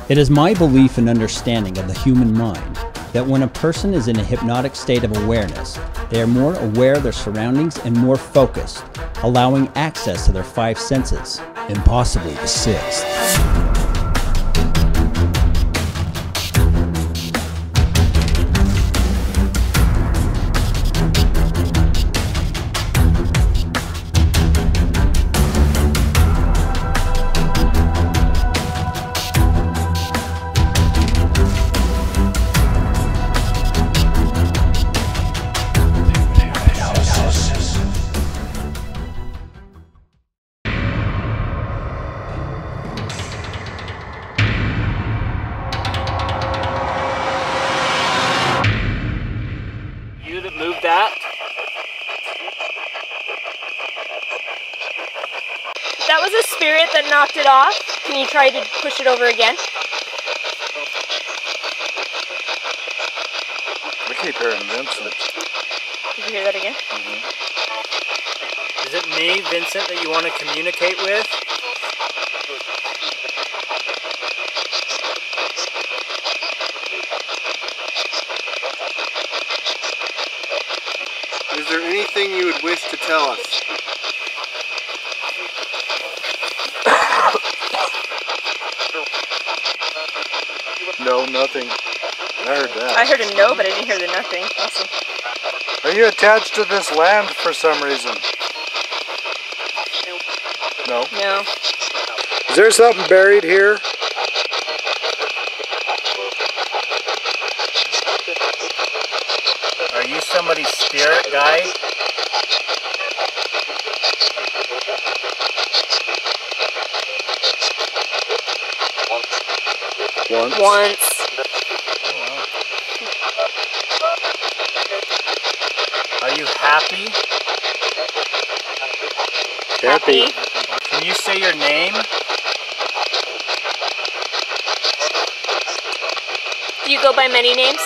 It is my belief and understanding of the human mind that when a person is in a hypnotic state of awareness, they are more aware of their surroundings and more focused, allowing access to their five senses, and possibly the sixth. Move that. That was a spirit that knocked it off. Can you try to push it over again? We keep hearing Vincent. Did you hear that again? Mm-hmm. Is it me, Vincent, that you want to communicate with? Is there anything you would wish to tell us? No, nothing. I heard that. I heard a no, but I didn't hear the nothing. Awesome. Are you attached to this land for some reason? No. No. Is there something buried here? Are you somebody's spirit guide? Once. Once. Oh, wow. Are you happy? Happy. Can you say your name? Do you go by many names?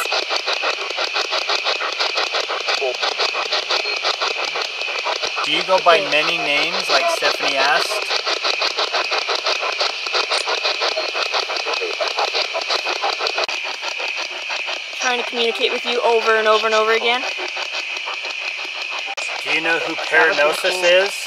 Do you go by many names like Stephanie asked? Trying to communicate with you over and over and over again. Do you know who Paranosis is?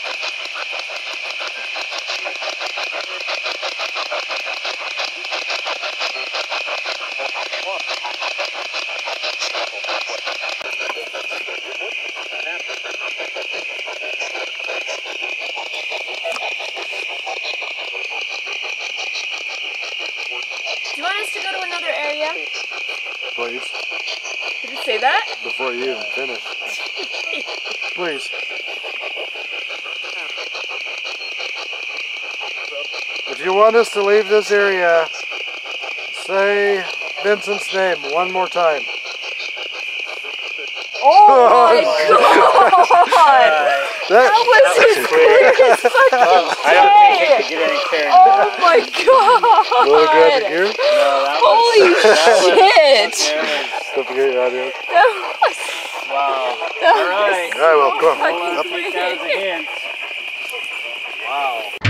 Do you want us to go to another area? Please. Did it say that? Before you even finish. Please. If you want us to leave this area, say Vincent's name one more time. Oh my god! That was his quickest fucking I don't think it could get any clearer. Oh my god! Little good to hear? No, that Holy was, shit! Don't forget your audio. That was... Wow. That All right. All right, well, come on. fucking I'll take that as a hint. Wow.